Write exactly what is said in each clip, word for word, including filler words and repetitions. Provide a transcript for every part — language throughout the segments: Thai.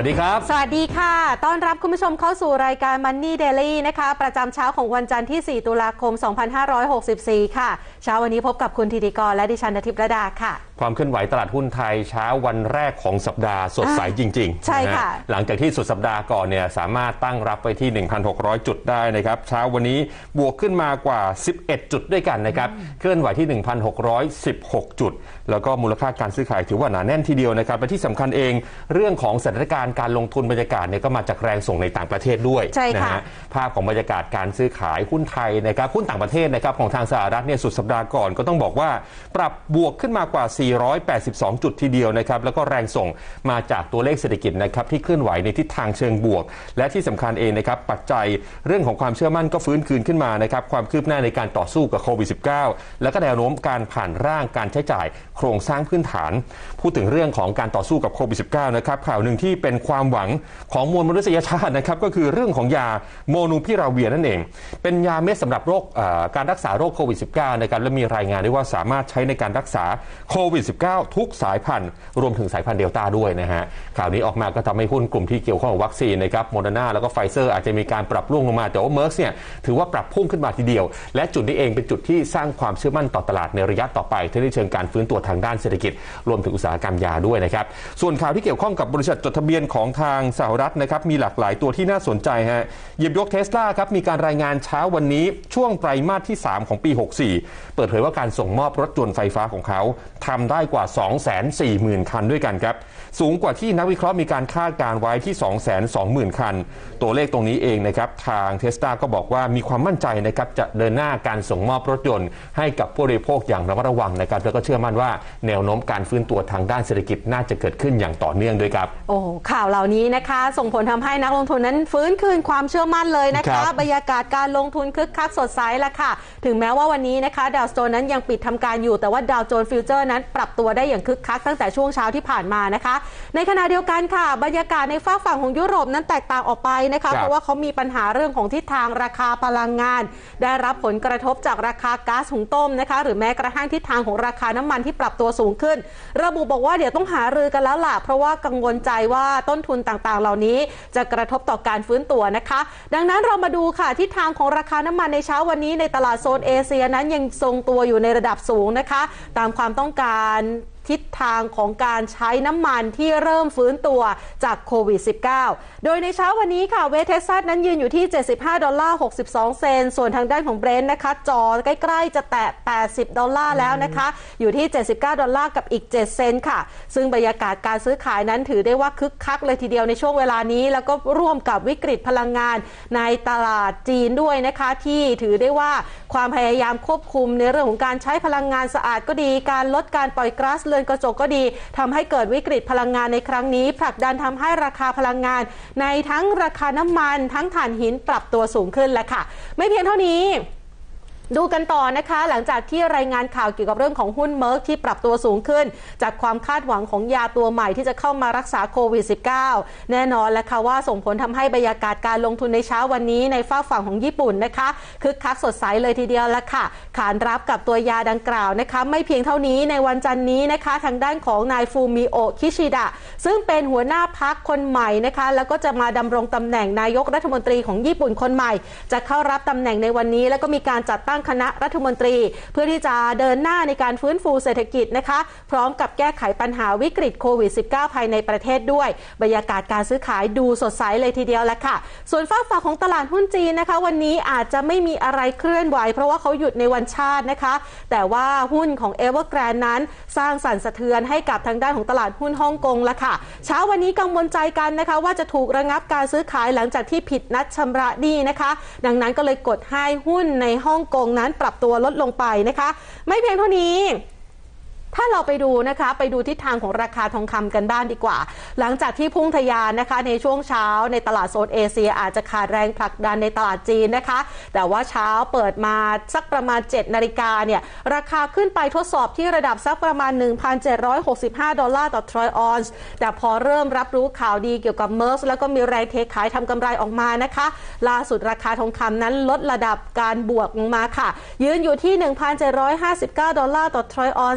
วัสดีครับสวัสดีค่ะต้อนรับคุณผู้ชมเข้าสู่รายการ Money Daily นะคะประจำเช้าของวันจันทร์ที่สี่ตุลาคมสองพันห้าร้อยหกสิบสี่ค่ะเช้าวันนี้พบกับคุณธีติกรและดิฉันณทิพย์ระดาค่ะความเคลื่อนไหวตลาดหุ้นไทยเช้าวันแรกของสัปดาห์สดใสจริงๆใช่ค่ะหลังจากที่สุดสัปดาห์ก่อนเนี่ยสามารถตั้งรับไปที่ หนึ่งพันหกร้อย จุดได้นะครับเช้าวันนี้บวกขึ้นมากว่าสิบเอ็ดจุดด้วยกันนะครับเคลื่อนไหวที่ หนึ่งพันหกร้อยสิบหก จุดแล้วก็มูลค่าการซื้อขายถือว่าหนาแน่นทีเดียวนะครับและที่สำคัญเองเรื่องของสถานการณ์การลงทุนบรรยากาศเนี่ยก็มาจากแรงส่งในต่างประเทศด้วยนะฮะภาพของบรรยากาศการซื้อขายหุ้นไทยนะครับหุ้นต่างประเทศนะครับของทางสหรัฐเนี่ยสุดสัปดาห์ก่อนก็ต้องบอกว่าปรับบวกขึ้นมากว่าสี่ร้อยแปดสิบสองจุดทีเดียวนะครับแล้วก็แรงส่งมาจากตัวเลขเศรษฐกิจนะครับที่เคลื่อนไหวในทิศทางเชิงบวกและที่สำคัญเองนะครับปัจจัยเรื่องของความเชื่อมั่นก็ฟื้นคืนขึ้นมานะครับความคืบหน้าในการต่อสู้กับโควิด สิบเก้า แล้วก็แนวโน้มการผ่านร่างการใช้จ่ายโครงสร้างพื้นฐานพูดถึงเรื่องของการต่อสู้กับโควิด สิบเก้า นะครับข่าวหนึ่งที่เป็นความหวังของมวลมนุษยชาตินะครับก็คือเรื่องของยาโมนูพิราเวียนั่นเองเป็นยาเม็ดสำหรับโรคการรักษาโรคโควิด สิบเก้า นะครับและมีรายงานด้วยว่าสามารถใช้ในการรักษาโควิด สิบเก้า ทุกสายพันธุ์รวมถึงสายพันธุ์เดลต้าด้วยนะฮะข่าวนี้ออกมาก็ทำให้หุ้นกลุ่มที่เกี่ยวข้องกับวัคซีนนะครับโมเดอร์นาแล้วก็ไฟเซอร์อาจจะมีการปรับร่วงลงมาแต่ว่าเมอร์กเนี่ยถือว่าปรับพุ่งขึ้นมาทีเดียวและจุดนี้เองเป็นจุดที่สร้างความเชื่อมั่นต่อตลาดในระยะต่อไปทั้งในเชิงการฟื้นตัวทางด้านเศรษฐกิจรวมถึงอุตสาหกรรมยาด้วยนะครับส่วนข่าวที่เกี่ยวข้องกับบริษัทจดทะเบียนของทางสหรัฐนะครับมีหลากหลายตัวที่น่าสนใจฮะหยิบยก Tesla ครับมีการรายงานเช้าวันนี้ช่วงไตรมาสที่สามของปีหกสี่เปิดเผยว่าการส่งมอบรถยนต์ไฟฟ้าของเขาทำได้กว่า สองแสนสี่หมื่น คันด้วยกันครับสูงกว่าที่นักวิเคราะห์มีการคาดการไว้ที่ สองแสนสองหมื่น คันตัวเลขตรงนี้เองนะครับทาง Tesla ก็บอกว่ามีความมั่นใจนะครับจะเดินหน้าการส่งมอบรถยนต์ให้กับผู้บริโภคอย่างระมัดระวังนะครับแล้วก็เชื่อมั่นว่าแนวโน้มการฟื้นตัวทางด้านเศรษฐกิจน่าจะเกิดขึ้นอย่างต่อเนื่องด้วยครับโอ้ข่าวเหล่านี้นะคะส่งผลทำให้นักลงทุนนั้นฟื้นคืนความเชื่อมั่นเลยนะคะบรรยากาศการลงทุนคึกคักสดใสละค่ะถึงแม้ว่าวันนี้นะคะดาวโจนส์นั้นยังปิดทำการอยู่แต่ว่าดาวโจนส์ฟิวเจอร์นั้นปรับตัวได้อย่างคึกคักตั้งแต่ช่วงเช้าที่ผ่านมานะคะในขณะเดียวกันค่ะบรรยากาศในฝั่งฝั่งของยุโรปนั้นแตกต่างออกไปนะคะเพราะว่าเขามีปัญหาเรื่องของทิศทางราคาพลังงานได้รับผลกระทบจากราคาก๊าซหุงต้มนะคะหรือแม้กระทั่งทิศทางของราคาน้ำมันที่ปรับตัวสูงขึ้นระบุบอกว่าเดี๋ยวต้องหารือกันแล้วล่ะเพราะว่ากังวลใจว่าต้นทุนต่างๆเหล่านี้จะกระทบต่อการฟื้นตัวนะคะดังนั้นเรามาดูค่ะทิศทางของราคาน้ำมันในเช้าวันนี้ในตลาดโซนเอเชียนั้นยังทรงตัวอยู่ในระดับสูงนะคะตามความต้องการทิศทางของการใช้น้ำมันที่เริ่มฟื้นตัวจากโควิด สิบเก้า โดยในเช้าวันนี้ค่ะเวสเท็กซัสนั้นยืนอยู่ที่เจ็ดสิบห้าดอลลาร์หกสิบสองเซนต์ส่วนทางด้านของเบรนท์นะคะจอใกล้ๆจะแตะแปดสิบดอลลาร์แล้วนะคะอยู่ที่เจ็ดสิบเก้าดอลลาร์กับอีกเจ็ดเซนต์ค่ะซึ่งบรรยากาศการซื้อขายนั้นถือได้ว่าคึกคักเลยทีเดียวในช่วงเวลานี้แล้วก็ร่วมกับวิกฤตพลังงานในตลาดจีนด้วยนะคะที่ถือได้ว่าความพยายามควบคุมในเรื่องของการใช้พลังงานสะอาดก็ดีการลดการปล่อยก๊าซเรือนกระจกก็ดีทำให้เกิดวิกฤตพลังงานในครั้งนี้ผลักดันทำให้ราคาพลังงานในทั้งราคาน้ำมันทั้งถ่านหินปรับตัวสูงขึ้นแล้วค่ะไม่เพียงเท่านี้ดูกันต่อนะคะหลังจากที่รายงานข่าวเกี่ยวกับเรื่องของหุ้นเมอร์กที่ปรับตัวสูงขึ้นจากความคาดหวังของยาตัวใหม่ที่จะเข้ามารักษาโควิด สิบเก้า แน่นอนแล้วค่ะว่าส่งผลทำให้บรรยากาศการลงทุนในเช้าวันนี้ในฝั่งฝั่งของญี่ปุ่นนะคะคึกคักสดใสเลยทีเดียวละค่ะขานรับกับตัวยาดังกล่าวนะคะไม่เพียงเท่านี้ในวันจันทร์นี้นะคะทางด้านของนายฟูมิโอะคิชิดะซึ่งเป็นหัวหน้าพรรคคนใหม่นะคะแล้วก็จะมาดำรงตำแหน่งนายกรัฐมนตรีของญี่ปุ่นคนใหม่จะเข้ารับตำแหน่งในวันนี้แล้วก็มีการจัดตั้งคณะรัฐมนตรีเพื่อที่จะเดินหน้าในการฟื้นฟูเศรษฐกิจนะคะพร้อมกับแก้ไขปัญหาวิกฤตโควิด สิบเก้า ภายในประเทศด้วยบรรยากาศการซื้อขายดูสดใสเลยทีเดียวละค่ะส่วนฝั่งฝั่งของตลาดหุ้นจีนนะคะวันนี้อาจจะไม่มีอะไรเคลื่อนไหวเพราะว่าเขาหยุดในวันชาตินะคะแต่ว่าหุ้นของ Evergrande นั้นสร้างสั่นสะเทือนให้กับทางด้านของตลาดหุ้นฮ่องกงละค่ะเช้าวันนี้กังวลใจกันนะคะว่าจะถูกระงับการซื้อขายหลังจากที่ผิดนัดชำระหนี้นะคะดังนั้นก็เลยกดให้หุ้นในฮ่องกงนั้นปรับตัวลดลงไปนะคะไม่เพียงเท่านี้ ถ้าเราไปดูนะคะไปดูทิศทางของราคาทองคำกันบ้างดีกว่าหลังจากที่พุ่งทะยานนะคะในช่วงเช้าในตลาดโซนเอเชียอาจจะขาดแรงผลักดันในตลาดจีนนะคะแต่ว่าเช้าเปิดมาสักประมาณเจ็ดนาฬิกาเนี่ยราคาขึ้นไปทดสอบที่ระดับสักประมาณ หนึ่งพันเจ็ดร้อยหกสิบห้า ดอลลาร์ต่อทรอยออนซ์แต่พอเริ่มรับรู้ข่าวดีเกี่ยวกับเมอร์สแล้วก็มีแรงเทขายทำกำไรออกมานะคะล่าสุดราคาทองคำนั้นลดระดับการบวกลงมาค่ะยืนอยู่ที่ หนึ่งพันเจ็ดร้อยห้าสิบเก้า ดอลลาร์ต่อทรอยออนซ์นะคะ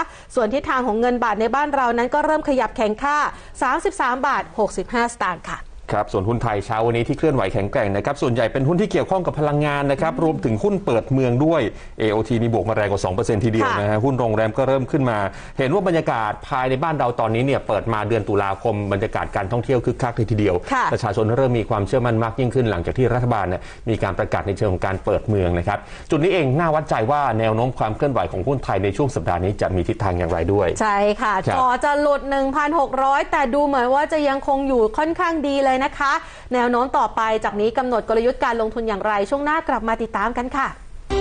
ส่วนทิศทางของเงินบาทในบ้านเรานั้นก็เริ่มขยับแข็งค่าสามสิบสามบาทหกสิบห้าสตางค์ค่ะครับส่วนหุ้นไทยเช้าวันนี้ที่เคลื่อนไหวแข็งแกร่งนะครับส่วนใหญ่เป็นหุ้นที่เกี่ยวข้องกับพลังงานนะครับรวมถึงหุ้นเปิดเมืองด้วย เอ โอ ที นี่บวกมาแรงกว่า สองเปอร์เซ็นต์ ทีเดียวนะฮะหุ้นโรงแรมก็เริ่มขึ้นมาเห็นว่าบรรยากาศภายในบ้านเราตอนนี้เนี่ยเปิดมาเดือนตุลาคมบรรยากาศการท่องเที่ยวคึกคักเลยทีเดียวประชาชนเริ่มมีความเชื่อมั่นมากยิ่งขึ้นหลังจากที่รัฐบาลเนี่ยมีการประกาศในเชิงของการเปิดเมืองนะครับจุดนี้เองน่าวัดใจว่าแนวโน้มความเคลื่อนไหวของหุ้นไทยในช่วงสัปดาห์นี้จะมีทิศทางอย่างไรด้วยใช่ค่ะต่อจะหลุด หนึ่งพันหกร้อย แต่ดูเหมือนว่าจะยังคงอยู่ค่อนข้างดีเลยนะคะแนวโน้มต่อไปจากนี้กำหนดกลยุทธ์การลงทุนอย่างไรช่วงหน้ากลับมาติดตามกันค่ะ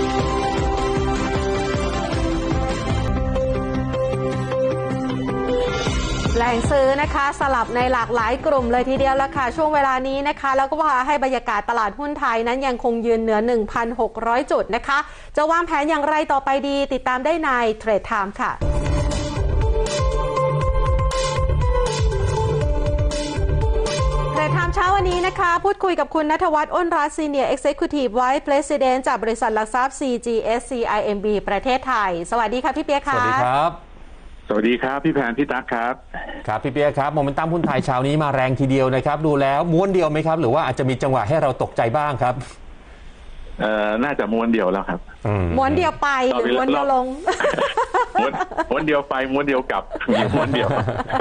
แหล่งซื้อนะคะสลับในหลากหลายกลุ่มเลยทีเดียวละค่ะช่วงเวลานี้นะคะแล้วก็พาให้บรรยากาศตลาดหุ้นไทยนั้นยังคงยืนเหนือ หนึ่งพันหกร้อย จุดนะคะจะวางแผนอย่างไรต่อไปดีติดตามได้ในเทรดไทม์ค่ะเทรดไทม์เช้าวันนี้นะคะพูดคุยกับคุณณัฐวัฒน์อ้นรัตน์ Senior Executive Vice President จากบริษัทหลักทรัพย์ ซี จี เอส ซี ไอ เอ็ม บี ประเทศไทยสวัสดีค่ะพี่เปียกค่ะสวัสดีครับสวัสดีครับพี่แพนพี่ตั๊กครับครับพี่เปียกครับโมเมนตัมหุ้นไทยเช้านี้มาแรงทีเดียวนะครับดูแล้วม้วนเดียวไหมครับหรือว่าอาจจะมีจังหวะให้เราตกใจบ้างครับเอ่อน่าจะม้วนเดียวแล้วครับม้วนเดียวไปหรือม้วนเดียวลงม้วนม้วนเดียวไปม้วนเดียวกลับม้วนเดียว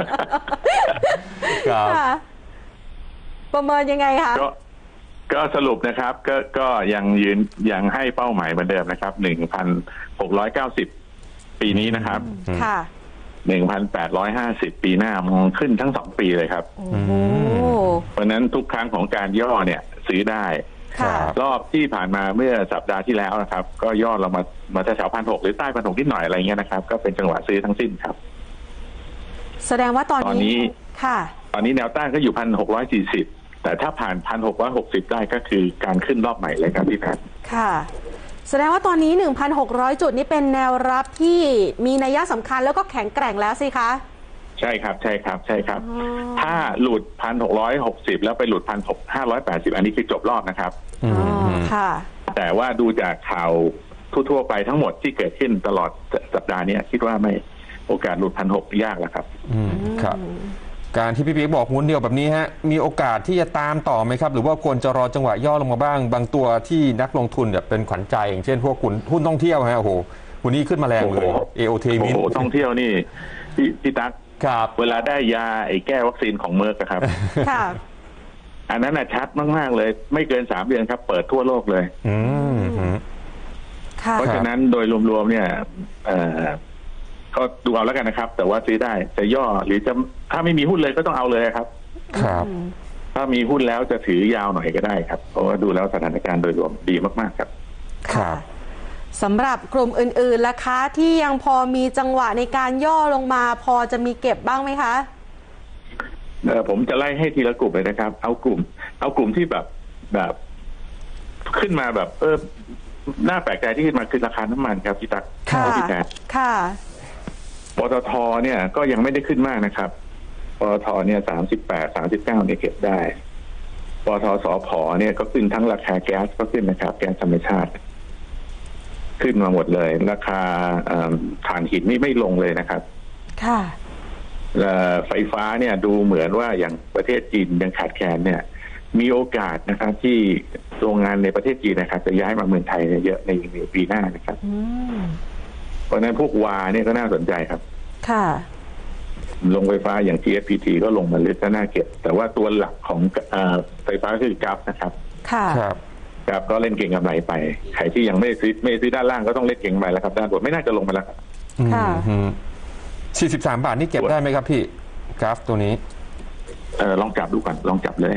ครับประเมินยังไงคะก็ก็สรุปนะครับก็ก็ยังยืนยังให้เป้าหมายเหมือนเดิมนะครับ หนึ่งพันหกร้อยเก้าสิบ ปีนี้นะครับค่ะหนึ่งพันแปดร้อยห้าสิบ ปีหน้ามองขึ้นทั้งสองปีเลยครับเพราะนั้นทุกครั้งของการย่อเนี่ยซื้อได้รอบที่ผ่านมาเมื่อสัปดาห์ที่แล้วนะครับก็ย่อเรามามาแถวพันหกหรือใต้พันหกนิดหน่อยอะไรเงี้ยนะครับก็เป็นจังหวะซื้อทั้งสิ้นครับแสดงว่าตอนนี้ค่ะตอนนี้แนวต้านก็อยู่พันหกร้อยสี่สิบแต่ถ้าผ่านพันหกร้อยหกสิบได้ก็คือการขึ้นรอบใหม่เลยครับพี่แพทย์ค่ะแสดงว่าตอนนี้ หนึ่งพันหกร้อย จุดนี่เป็นแนวรับที่มีนัยสำคัญแล้วก็แข็งแกร่งแล้วสิคะใช่ครับใช่ครับใช่ครับถ้าหลุดพันหกร้อยหกสิบแล้วไปหลุดพันหกห้าร้อยแปดสิบอันนี้คือจบรอบนะครับอ๋อค่ะแต่ว่าดูจากข่าวทั่วๆไปทั้งหมดที่เกิดขึ้นตลอดสัปดาห์นี้คิดว่าไม่โอกาสหลุดพันหกยากแล้วครับอืมครับการที่พี่ปิ๊กบอกม้วนเดียวแบบนี้ฮะมีโอกาสที่จะตามต่อไหมครับหรือว่าควรจะรอจังหวะย่อลงมาบ้างบางตัวที่นักลงทุนเนี่ยเป็นขวัญใจอย่างเช่นพวกหุ้นหุ้นท่องเที่ยวฮะโอ้โหวันนี้ขึ้นมาแรงเลย เอ โอ ทีมินท่องเที่ยวนี่พี่พี่ตั๊กครับเวลาได้ยาไอ้แก้วัคซีนของเมอร์กครับค่ะอันนั้นน่ะชัดมากๆเลยไม่เกินสามเดือนครับเปิดทั่วโลกเลยอืมเพราะฉะนั้นโดยรวมๆเนี่ยเอ่อก็ดูเอาแล้วกันนะครับแต่ว่าซื้อได้จะย่อหรือจะถ้าไม่มีหุ้นเลยก็ต้องเอาเลยครับครับถ้ามีหุ้นแล้วจะถือยาวหน่อยก็ได้ครับเพราะว่าดูแล้วสถานการณ์โดยรวมดีมากๆครับครับสำหรับกลุ่มอื่นๆล่ะคะที่ยังพอมีจังหวะในการย่อลงมาพอจะมีเก็บบ้างไหมคะเออผมจะไล่ให้ทีละกลุ่มเลยนะครับเอากลุ่มเอากลุ่มที่แบบแบบขึ้นมาแบบเออน่าแปลกใจที่ขึ้นมาคือราคาน้ำมันครับพี่ตั๊กพี่แพทค่ะปตท.เนี่ยก็ยังไม่ได้ขึ้นมากนะครับปตท.เนี่ยสามสิบแปด สามสิบเก้าเนี่ยเก็บได้ปตท.สผ.เนี่ยก็ขึ้นทั้งราคาแก๊สก็ขึ้นนะครับแก๊สธรรมชาติขึ้นมาหมดเลยราคาถ่านหินนี่ไม่ลงเลยนะครับค่ะไฟฟ้าเนี่ยดูเหมือนว่าอย่างประเทศจีนยังขาดแคลนเนี่ยมีโอกาสนะครับที่โรงงานในประเทศจีนนะครับจะย้ายมาเมืองไทยเยอะในปีหน้านะครับเพราะนั้นพวกวาเนี่ยก็น่าสนใจครับค่ะโรงไฟฟ้าอย่าง ที เอส พี ที ก็ลงมาลึกก็น่าเก็บแต่ว่าตัวหลักของไฟฟ้าคือกราฟนะครับค่ะกราฟก็เล่นเก่งกำไรไปใครที่ยังไม่ซื้อไม่ซื้อด้านล่างก็ต้องเล่นเก่งกำไรแล้วครับด้านบนไม่น่าจะลงมาแล้วค่ะสี่สิบสามบาทนี่เก็บได้ไหมครับพี่กราฟตัวนี้เออลองจับดูก่อนลองจับเลย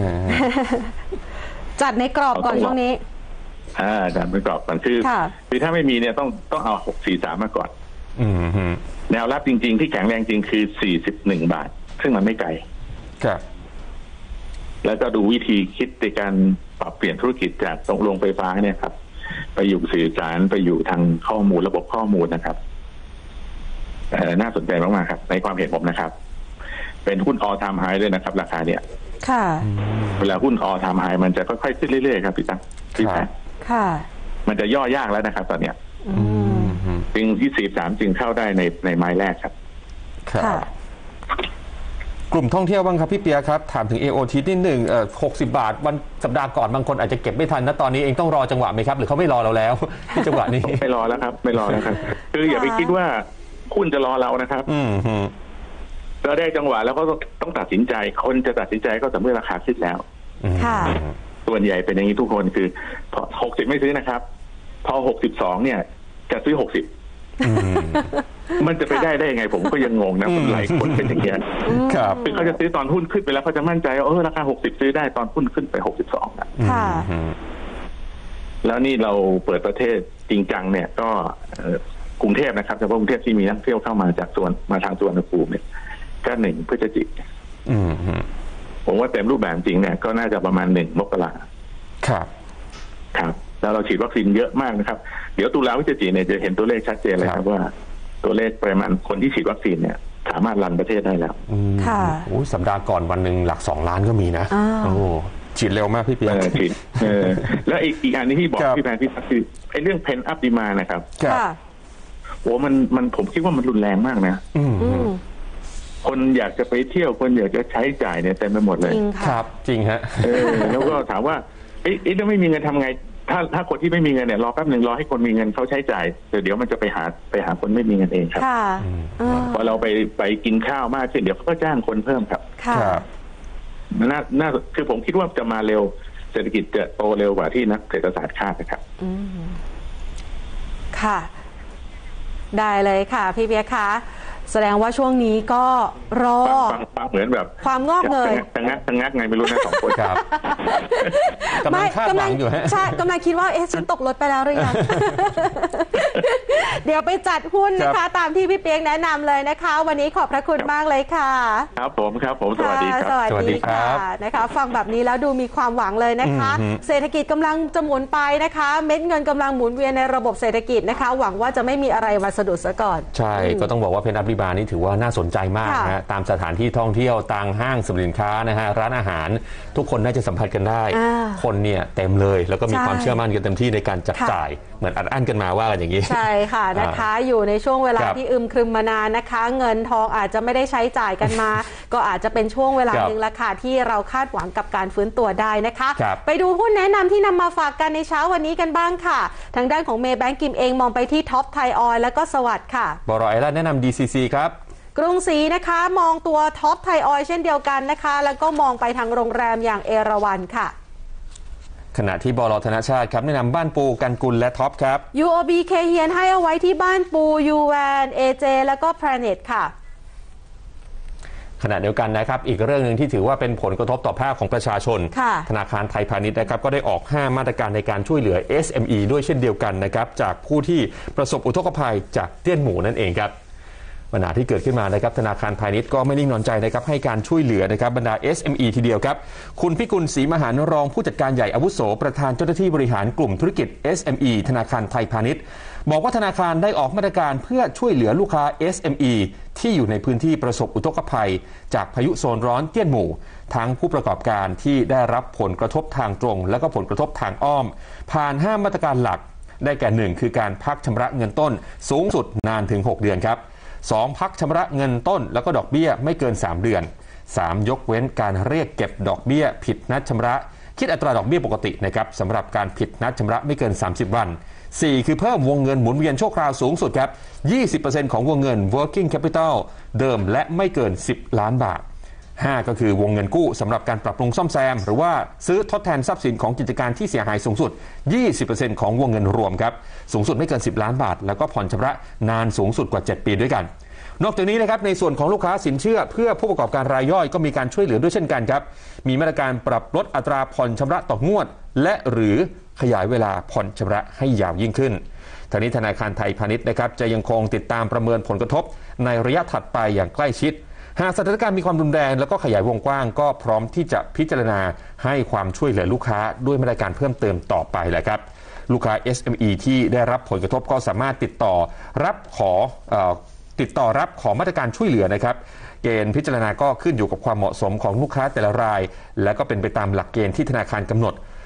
จัดในกรอบก่อนช่วงนี้อ่าจัดในกรอบก่อนคือคือถ้าไม่มีเนี่ยต้องต้องเอาหกสี่สามมาก่อนแนวรับจริงๆที่แข็งแรงจริงคือสี่สิบหนึ่งบาทซึ่งมันไม่ไกลครับแล้วก็ดูวิธีคิดในการปรับเปลี่ยนธุรกิจจากตรงโรงไฟฟ้าเนี่ยครับไปอยู่สื่อสารไปอยู่ทางข้อมูลระบบข้อมูลนะครับเอ่อน่าสนใจมากๆครับในความเห็นผมนะครับเป็นหุ้น all time high ด้วยนะครับราคาเนี่ยค่ะเวลาหุ้น all time high มันจะค่อยๆขึ้นเรื่อยๆครับพี่ตั้งพี่แพทย์ค่ะมันจะย่อยากแล้วนะครับตอนเนี้ยจึงที่สี่สามจึงเข้าได้ในในไม้แรกครับครับกลุ่มท่องเที่ยวบ้างครับพี่เปียครับถามถึง เอ โอ ที นิดหนึ่งเอ่อหกสิบบาทวันสัปดาห์ก่อนบางคนอาจจะเก็บไม่ทันนะตอนนี้เองต้องรอจังหวะไหมครับหรือเขาไม่รอเราแล้วที่จังหวะนี้ไม่รอแล้วครับไม่รอแล้วครับคืออย่าไปคิดว่าคุณจะรอเรานะครับอืมเราได้จังหวะแล้วก็ต้องตัดสินใจคนจะตัดสินใจก็ต่อเมื่อราคาขึ้นแล้วค่ะส่วนใหญ่เป็นอย่างนี้ทุกคนคือพอหกสิบไม่ซื้อนะครับพอหกสิบสองเนี่ยจะซื้อหกสิบมันจะไปได้ได้ยังไงผมก็ยังงงนะคนหลายคนเป็นอย่างเงี้ยครับคือเขาจะซื้อตอนหุ้นขึ้นไปแล้วเขาจะมั่นใจว่าเออราคาหกสิบซื้อได้ตอนหุ้นขึ้นไปหกสิบสองนะค่ะแล้วนี่เราเปิดประเทศจริงจังเนี่ยก็กรุงเทพนะครับเฉพาะกรุงเทพที่มีนักเที่ยวเข้ามาจากส่วนมาทางสุวรรณภูมิเนี่ยก็หนึ่งพฤศจิกายนผมว่าเต็มรูปแบบจริงเนี่ยก็น่าจะประมาณหนึ่งมกราครับครับแล้วเราฉีดวัคซีนเยอะมากนะครับเดี๋ยวตุลาพฤศจิกายนเนี่ยจะเห็นตัวเลขชัดเจนเลยครับว่าตัวเลขปริมาณคนที่ฉีดวัคซีนเนี่ยสามารถรันประเทศได้แล้วค่ะโอ้สัปดาห์ก่อนวันหนึ่งหลักสองล้านก็มีนะโอ้ฉีดเร็วมากพี่เปียกฉีดแล้วอีกอีกอันนี้ที่บอกพี่แพนพี่คือไอ้เรื่องเพนอัพดีมานะครับค่ะโอ้มันมันผมคิดว่ามันรุนแรงมากนะคนอยากจะไปเที่ยวคนอยากจะใช้จ่ายเนี่ยเต็มไปหมดเลยครับจริงฮะแล้วก็ถามว่าเอ๊ะถ้าไม่มีเงินทำไงถ้าถ้าคนที่ไม่มีเงินเนี่ยรอแป๊บหนึ่งรอให้คนมีเงินเขาใช้จ่ายเดี๋ยวมันจะไปหาไปหาคนไม่มีเงินเองครับพอเราไปไปกินข้าวมากขึ้นเดี๋ยวเขาก็จ้างคนเพิ่มครับครับน่าน่าคือผมคิดว่าจะมาเร็วเศรษฐกิจจะโตเร็วกว่าที่นักเศรษฐศาสตร์คาดนะครับค่ะได้เลยค่ะพี่เบียร์คะแสดงว่าช่วงนี้ก็รอฟังเหมือนแบบความงอกเงยตั้งงักตั้งงักไงไม่รู้นะสองคนครับกำลังคาดหวังอยู่ฮะใช่กำลังคิดว่าเอ๊ะฉันตกรถไปแล้วหรือยังเดี๋ยวไปจัดหุ้นนะคะตามที่พี่เปียกแนะนำเลยนะคะวันนี้ขอบพระคุณมากเลยค่ะครับผมครับผมสวัสดีครับสวัสดีค่ะนะคะฟังแบบนี้แล้วดูมีความหวังเลยนะคะเศรษฐกิจกำลังจะหมุนไปนะคะเม็ดเงินกำลังหมุนเวียนในระบบเศรษฐกิจนะคะหวังว่าจะไม่มีอะไรมาสะดุดซะก่อนใช่ก็ต้องบอกว่าเพนอัพริบานี่ถือว่าน่าสนใจมากนะตามสถานที่ท่องเที่ยวตามห้างสรรพสินค้านะฮะร้านอาหารทุกคนน่าจะสัมผัสกันได้คนเนี่ยเต็มเลยแล้วก็มีความเชื่อมั่นกันเต็มที่ในการจับจ่ายเหมือนอัดอั้นกันมาว่ากันอย่างนี้ใช่ค่ะนะคะอยู่ในช่วงเวลาที่อึมครึมมานานนะคะเงินทองอาจจะไม่ได้ใช้จ่ายกันมาก็อาจจะเป็นช่วงเวลาหนึ่งละค่ะที่เราคาดหวังกับการฟื้นตัวได้นะคะไปดูหุ้นแนะนำที่นำมาฝากกันในเช้าวันนี้กันบ้างค่ะทางด้านของเมย์แบงก์กิมเองมองไปที่ท็อปไทยออยล์และก็สวัสดิ์ค่ะบรอยล่าแนะนำ ดี ซี ซี ครับกรุงศรีนะคะมองตัวท็อปไทยออยล์เช่นเดียวกันนะคะแล้วก็มองไปทางโรงแรมอย่างเอราวัณค่ะขณะที่บล.ธนชาติครับแนะนำบ้านปูกันกุลและท็อปครับยู โอ บี เคเฮียนให้เอาไว้ที่บ้านปูยูแวน เอ เจ แล้วก็แพลเน็ตค่ะขณะเดียวกันนะครับอีกเรื่องหนึ่งที่ถือว่าเป็นผลกระทบต่อภาคของประชาชนธนาคารไทยพาณิชย์นะครับก็ได้ออกห้ามาตรการในการช่วยเหลือ เอส เอ็ม อี ด้วยเช่นเดียวกันนะครับจากผู้ที่ประสบอุทกภัยจากเตี้ยนหมูนั่นเองครับปัญหาที่เกิดขึ้นมานะครับธนาคารพาณิชย์ก็ไม่นิ่งนอนใจนะครับให้การช่วยเหลือนะครับบรรดา เอส เอ็ม อี ทีเดียวครับคุณพิกุลศรีมหานรองผู้จัดการใหญ่อาวุโสประธานเจ้าหน้าที่บริหารกลุ่มธุรกิจ เอส เอ็ม อี ธนาคารไทยพาณิชย์บอกว่าธนาคารได้ออกมาตรการเพื่อช่วยเหลือลูกค้า เอส เอ็ม อี ที่อยู่ในพื้นที่ประสบอุทกภัยจากพายุโซนร้อนเตี้ยนหมู่ทั้งผู้ประกอบการที่ได้รับผลกระทบทางตรงและก็ผลกระทบทางอ้อมผ่านห้ามาตรการหลักได้แก่หนึ่งคือการพักชำระเงินต้นสูงสุดนานถึงหกเดือนครับสองพักชำระเงินต้นแล้วก็ดอกเบี้ยไม่เกินสามเดือนสามยกเว้นการเรียกเก็บดอกเบี้ยผิดนัดชำระคิดอัตราดอกเบี้ยปกตินะครับสำหรับการผิดนัดชำระไม่เกินสามสิบวันสี่คือเพิ่มวงเงินหมุนเวียนชั่วคราวสูงสุดครับ ยี่สิบเปอร์เซ็นต์ ของวงเงิน working capital เดิมและไม่เกินสิบล้านบาทห้าก็คือวงเงินกู้สำหรับการปรับปรุงซ่อมแซมหรือว่าซื้อทดแทนทรัพย์สินของกิจการที่เสียหายสูงสุด ยี่สิบเปอร์เซ็นต์ ของวงเงินรวมครับสูงสุดไม่เกินสิบล้านบาทแล้วก็ผ่อนชำระนานสูงสุดกว่าเจ็ดปีด้วยกันนอกจากนี้นะครับในส่วนของลูกค้าสินเชื่อเพื่อผู้ประกอบการรายย่อยก็มีการช่วยเหลือด้วยเช่นกันครับมีมาตรการปรับลดอัตราผ่อนชำระต่องวดและหรือขยายเวลาผ่อนชำระให้ยาวยิ่งขึ้นทางนี้ธนาคารไทยพาณิชย์นะครับจะยังคงติดตามประเมินผลกระทบในระยะถัดไปอย่างใกล้ชิดหากสถานการณ์มีความรุนแรงแล้วก็ขยายวงกว้างก็พร้อมที่จะพิจารณาให้ความช่วยเหลือลูกค้าด้วยมาตรการเพิ่มเติมต่อไปแหละครับลูกค้า เอส เอ็ม อี ที่ได้รับผลกระทบก็สามารถติดต่อรับขอเอ่อติดต่อรับขอมาตรการช่วยเหลือนะครับเกณฑ์พิจารณาก็ขึ้นอยู่กับความเหมาะสมของลูกค้าแต่ละรายและก็เป็นไปตามหลักเกณฑ์ที่ธนาคารกำหนด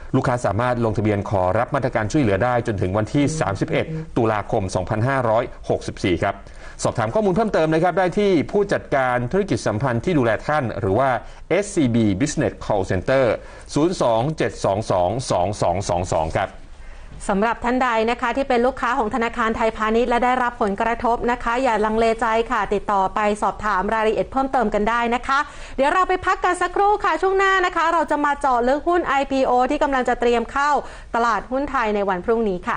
ลูกค้าสามารถลงทะเบียนขอรับมาตรการช่วยเหลือได้จนถึงวันที่ สามสิบเอ็ด ตุลาคม สองพันห้าร้อยหกสิบสี่ ครับสอบถามข้อมูลเพิ่มเติมนะครับได้ที่ผู้จัดการธุรกิจสัมพันธ์ที่ดูแลท่านหรือว่า เอส ซี บี Business Call Center ศูนย์ สอง เจ็ด สอง สอง สอง สอง สอง สอง ครับสำหรับท่านใดนะคะที่เป็นลูกค้าของธนาคารไทยพาณิชย์และได้รับผลกระทบนะคะอย่าลังเลใจค่ะติดต่อไปสอบถามรายละเอียดเพิ่มเติมกันได้นะคะเดี๋ยวเราไปพักกันสักครู่ค่ะช่วงหน้านะคะเราจะมาเจาะลึกหุ้น ไอ พี โอ ที่กำลังจะเตรียมเข้าตลาดหุ้นไทยในวันพรุ่งนี้ค่ะ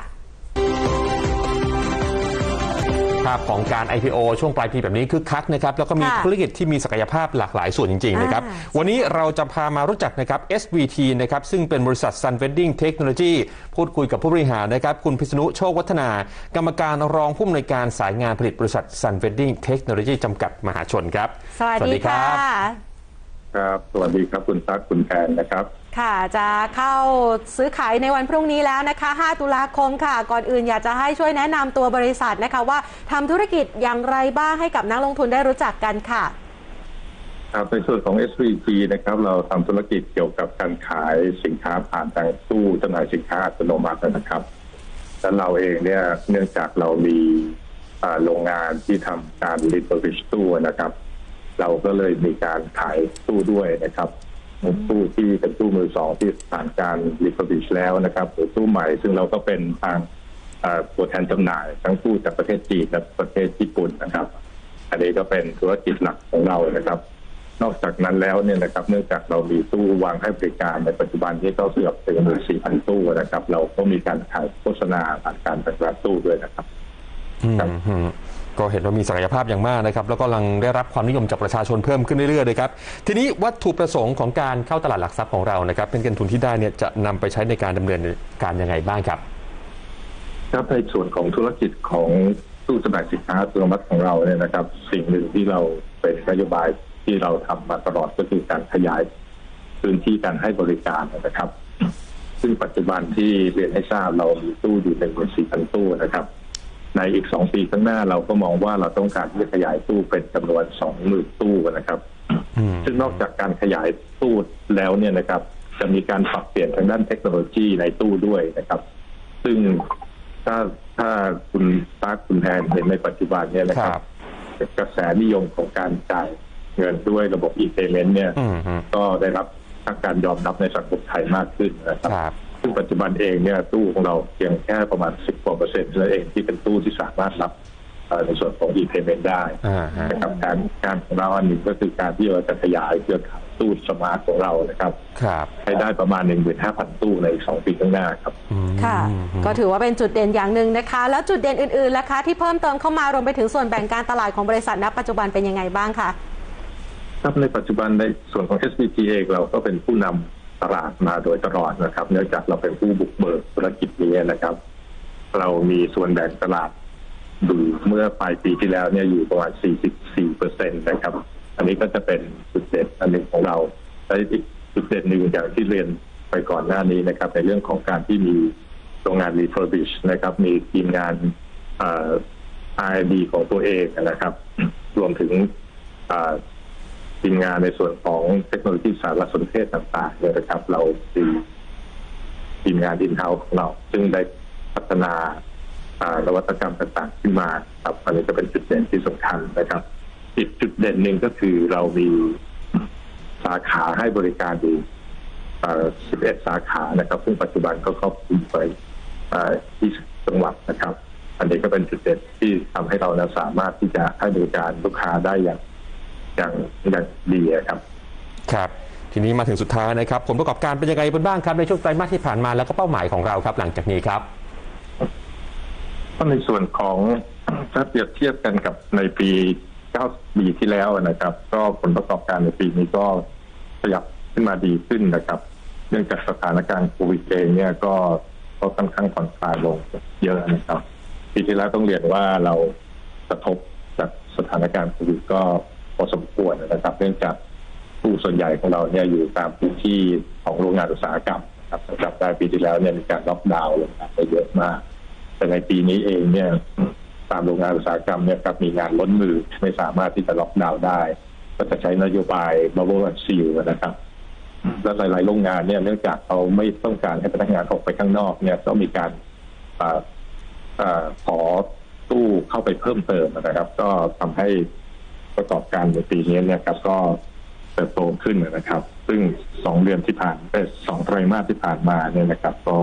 ภาพของการ ไอ พี โอ ช่วงปลายปีแบบนี้คึกคักนะครับแล้วก็มีธุรกิจที่มีศักยภาพหลากหลายส่วนจริงๆนะครับวันนี้เราจะพามารู้จักนะครับ เอส วี ที นะครับซึ่งเป็นบริษัท Sun Wedding Technology พูดคุยกับผู้บริหารนะครับคุณพิษณุโชควัฒนากรรมการรองผู้อำนวยการสายงานผลิตบริษัท Sun Wedding Technology จำกัดมหาชนครับสวัสดีค่ะครับสวัสดีครับคุณตั๊กคุณแทนนะครับค่ะจะเข้าซื้อขายในวันพรุ่งนี้แล้วนะคะห้าตุลาคมค่ะก่อนอื่นอยากจะให้ช่วยแนะนำตัวบริษัทนะคะว่าทำธุรกิจอย่างไรบ้างให้กับนักลงทุนได้รู้จักกันค่ะครับในส่วนของ เอส วี ที นะครับเราทำธุรกิจเกี่ยวกับการขายสินค้าผ่านทางตู้จำหน่ายสินค้าอัตโนมัตินะครับและเราเองเนี่ยเนื่องจากเรามีโรงงานที่ทำการรีเฟอร์บิชตู้นะครับเราก็เลยมีการขายตู้ด้วยนะครับตู้ที่เป็นตู้มือสองที่ผ่านการรีเฟอร์บิชแล้วนะครับหรือตู้ใหม่ซึ่งเราก็เป็นทางตัวแทนจำหน่ายทั้งตู้จากประเทศจีนและประเทศญี่ปุ่นนะครับอันนี้ก็เป็นธุรกิจหลักของเรานะครับนอกจากนั้นแล้วเนี่ยนะครับเนื่องจากเรามีตู้วางให้บริการในปัจจุบันที่ก็เกือบถึง สี่พัน ตู้นะครับเราก็มีการขายโฆษณาผ่านการประกาศตู้ด้วยนะครับก็เห็นว่ามีศักยภาพอย่างมากนะครับแล้วก็กำลังได้รับความนิยมจากประชาชนเพิ่มขึ้นเรื่อยๆเลยครับทีนี้วัตถุประสงค์ของการเข้าตลาดหลักทรัพย์ของเรานะครับเป็นเงินทุนที่ได้เนี่ยจะนำไปใช้ในการดำเนินการยังไงบ้างครับครับในส่วนของธุรกิจของตู้จำหน่ายสินค้าอัตโนมัติของเราเนี่ยนะครับสิ่งหนึ่งที่เราเป็นนโยบายที่เราทำมาตลอดก็คือการขยายพื้นที่การให้บริการนะครับซึ่งปัจจุบันที่เรียนให้ทราบเรามีตู้อยู่ในหมื่นสี่พันตู้นะครับในอีกสองปีข้างหน้าเราก็มองว่าเราต้องการที่จะขยายตู้เป็นจำนวนสองหมื่นตู้นะครับซึ่งนอกจากการขยายตู้แล้วเนี่ยนะครับจะมีการปรับเปลี่ยนทางด้านเทคโนโลยีในตู้ด้วยนะครับซึ่งถ้าถ้าคุณตาคุณแทนเห็นในปัจจุบันเนี่ยนะครับกระแสนิยมของการจ่ายเงินด้วยระบบ e-payment เนี่ยก็ได้รับการยอมรับในสังคมไทยมากขึ้นนะครับซึ่งปัจจุบันเองเนี่ยตู้ของเราเพียงแค่ประมาณสิบกว่าเปอร์เซ็นต์นั่นเองที่เป็นตู้ที่สามารถรับในส่วนของ e-payment ได้นะครับการการของเราอันหนึ่งก็คือการที่เราจะขยายเครือข่ายตู้สมาร์ทของเรานะครับให้ได้ประมาณ หนึ่งหมื่นห้าพัน ตู้ในสองปีข้างหน้าครับค่ะก็ถือว่าเป็นจุดเด่นอย่างหนึ่งนะคะแล้วจุดเด่นอื่นๆล่ะคะที่เพิ่มเติมเข้ามารวมไปถึงส่วนแบ่งการตลาดของบริษัทณปัจจุบันเป็นยังไงบ้างคะครับในปัจจุบันในส่วนของ เอส วี ที เองเราก็เป็นผู้นำตลาดมาโดยตลอดนะครับเนื่องจากเราเป็นผู้บุกเบิกธุรกิจนี้นะครับเรามีส่วนแบ่งตลาดดูเมื่อปลายปีที่แล้วเนี่ยอยู่ประมาณ สี่สิบสี่เปอร์เซ็นต์ นะครับอันนี้ก็จะเป็นจุดเด่นอันหนึ่งของเราและอีกจุดเด่นหนึ่งอย่างที่เรียนไปก่อนหน้านี้นะครับในเรื่องของการที่มีโรงงาน refurbish นะครับมีทีมงานเอ่อ อาร์ แอนด์ ดี ของตัวเองนะครับรวมถึงทีมงานในส่วนของเทคโนโลยีสารสนเทศต่างๆเลยนะครับเรามีทีมงานอินเฮ้าส์ของเราซึ่งได้พัฒนานวัตกรรมต่างๆขึ้นมาครับอันนี้จะเป็นจุดเด่นที่สำคัญนะครับอีกจุดเด่นหนึ่งก็คือเรามีสาขาให้บริการอยู่สิบเอ็ดสาขานะครับซึ่งปัจจุบันก็ครอบคลุมไปที่จังหวัดนะครับอันนี้ก็เป็นจุดเด่นที่ทำให้เราสามารถที่จะให้บริการลูกค้าได้อย่างอย่างอย่างดีครับครับทีนี้มาถึงสุดท้ายนะครับผลประกอบการเป็นยังไงบ้างครับในช่วงไตรมาสที่ผ่านมาแล้วก็เป้าหมายของเราครับหลังจากนี้ครับก็ในส่วนของถ้าเปรียบเทียบกันกับในปีเก้าปีที่แล้วนะครับก็ผลประกอบการในปีนี้ก็ขยับขึ้นมาดีขึ้นนะครับเนื่องจากสถานการณ์โควิดเองเนี่ยก็ก็ค่อนข้างผ่อนคลายลงเยอะนะครับปีที่แล้วต้องเรียนว่าเรากระทบจากสถานการณ์โควิดก็พอสมควรนะครับเนื่องจากผู้ส่วนใหญ่ของเราเนี่ยอยู่ตามพื้นที่ของโรงงานอุตสาหกรรมนะครับสำหรับได้ปีที่แล้วเนี่ยมีการล็อกดาวน์ลงไปเยอะมากแต่ในปีนี้เองเนี่ยตามโรงงานอุตสาหกรรมเนี่ยครับมีงานล้นมือไม่สามารถที่จะล็อกดาวน์ได้ก็จะใช้นโยบาย Bubble and Seal นะครับและหลายๆโรงงานเนี่ยเนื่องจากเขาไม่ต้องการให้พนักงานออกไปข้างนอกเนี่ยก็มีการอ่าอ่าขอตู้เข้าไปเพิ่มเติมนะครับก็ทำให้ประกอบการในปีนี้เนี่ยครับก็เติบโตขึ้นนะครับซึ่งสองเดือนที่ผ่านเอ่อสองไตรมาสที่ผ่านมาเนี่ยนะครับก็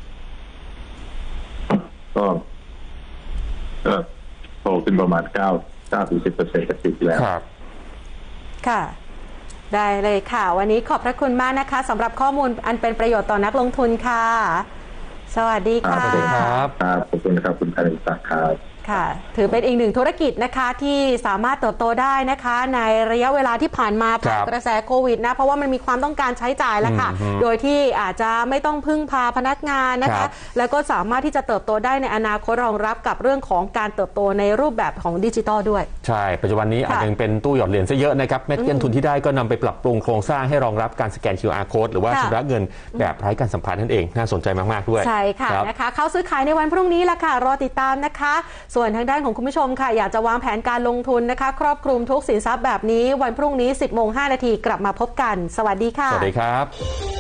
ก็ก็โตขึ้นประมาณเก้าเก้าถึงสิบเปอร์เซ็นต์จากปีที่แล้วครับค่ะได้เลยค่ะวันนี้ขอบพระคุณมากนะคะสำหรับข้อมูลอันเป็นประโยชน์ต่อนักลงทุนค่ะสวัสดีค่ะสวัสดีครับครับขอบคุณครับคุณคารินศักดิ์ครับค่ะถือเป็นอีกหนึ่งธุรกิจนะคะที่สามารถเติบโตได้นะคะในระยะเวลาที่ผ่านมาผ่านกระแสโควิดนะเพราะว่ามันมีความต้องการใช้จ่ายแล้วค่ะโดยที่อาจจะไม่ต้องพึ่งพาพนักงานนะคะแล้วก็สามารถที่จะเติบโตได้ในอนาคตรองรับกับเรื่องของการเติบโตในรูปแบบของดิจิทัลด้วยใช่ปัจจุบันนี้อาจจะยังเป็นตู้หยอดเหรียญซะเยอะนะครับเม็ดเงินทุนที่ได้ก็นำไปปรับปรุงโครงสร้างให้รองรับการสแกน คิว อาร์ Code หรือว่าชำระเงินแบบไร้การสัมผัสนั่นเองน่าสนใจมากๆด้วยใช่ค่ะนะคะเข้าซื้อขายในวันพรุ่งนี้ละค่ะรอติดตามนะคะส่วนทางด้านของคุณผู้ชมค่ะอยากจะวางแผนการลงทุนนะคะครอบคลุมทุกสินทรัพย์แบบนี้วันพรุ่งนี้ สิบโมงห้านาทีกลับมาพบกันสวัสดีค่ะสวัสดีครับ